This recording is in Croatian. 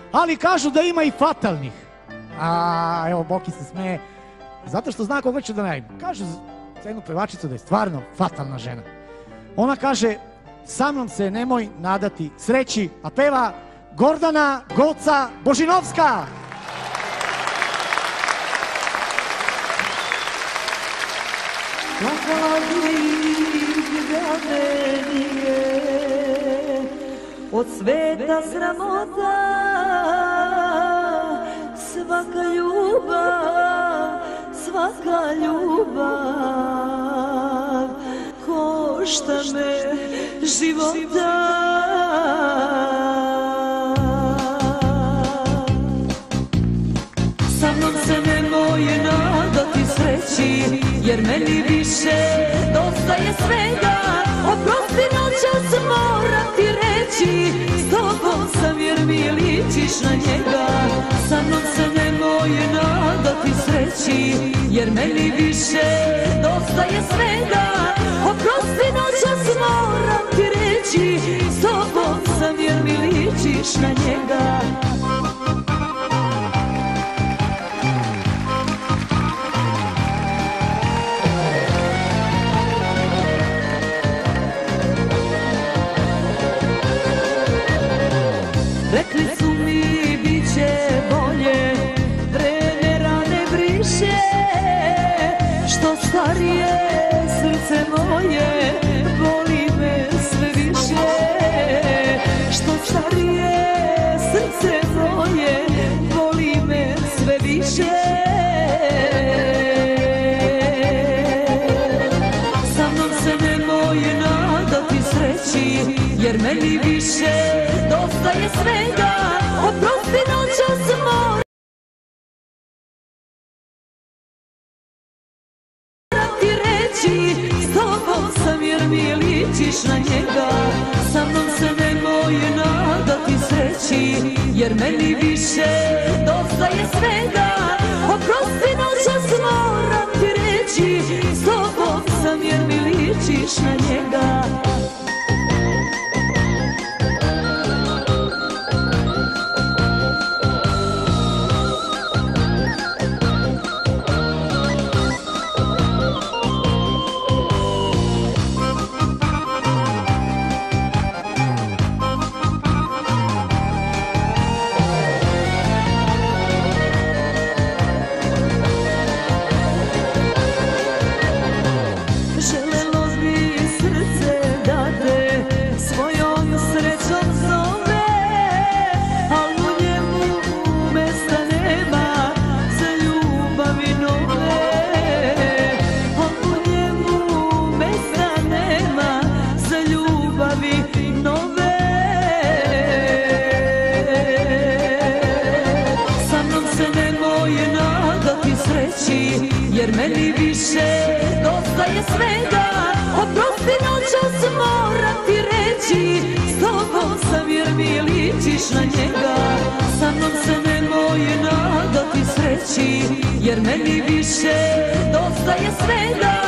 ali kažu da ima i fatalnih. A evo, Boki se smeje, zato što zna koga ću da najavim. Kažu za jednu pevačicu da je stvarno fatalna žena. Ona kaže, sa mnom se nemoj nadati sreći, a peva Gordana Goca Božinovska. Od sveta sramota, svaka ljubav košta me života. Sa mnom se nemoj nadati sreći, jer meni više dosta je svega. Oprosti, noćas moram ti reći, s tobom sam jer mi ličiš na njega. Sa mnom se nemoj nadati sreći, jer meni više dosta je svega. Oprosti, noćas moram ti reći, s tobom sam jer mi ličiš na njega. Rekli su mi bit će bolje, vreme rane briše, što starije srce moje voli me sve više. Što starije srce moje voli me sve više. Sa mnom se nemoj nadati sreći, jer meni više dosta je svega. Oprosti, noćas moram ti reći, s tobom sam jer mi ličiš na njega. Sa mnom se nemoj nadati sreći, jer meni više dosta je svega. Oprosti, noćas moram ti reći, s tobom sam jer mi ličiš na njega. Jer meni više dosta je svega. Oprosti, noćas moram ti reći, s tobom sam jer mi ličiš na njega. Sa mnom se nemoj nadati sreći, jer meni više dosta je svega.